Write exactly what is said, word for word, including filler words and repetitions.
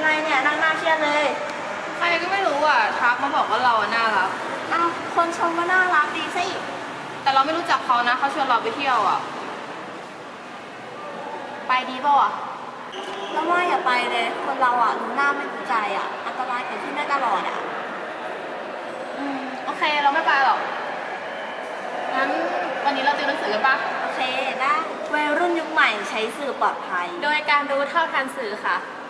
อะไรเนี่ยนั่งหน้าเครียดเลยใครก็ไม่รู้อ่ะทักมาบอกว่าเราน่ารักอ้าวคนชมก็น่ารักดีสิแต่เราไม่รู้จักเขานะเขาชวนเราไปเที่ยวอ่ะไปดีเปล่าอ่ะแล้วว่าอย่าไปเลยคนเราอ่ะรู้หน้าไม่รู้ใจอ่ะอันตรายเกิดขึ้นได้ตลอดอ่ะอืมโอเคเราไม่ไปหรอกงั้นวันนี้เราติวหนังสือกันปะโอเคได้วัยรุ่นยุคใหม่ใช้สื่อปลอดภัยโดยการรู้เท่าทันสื่อค่ะ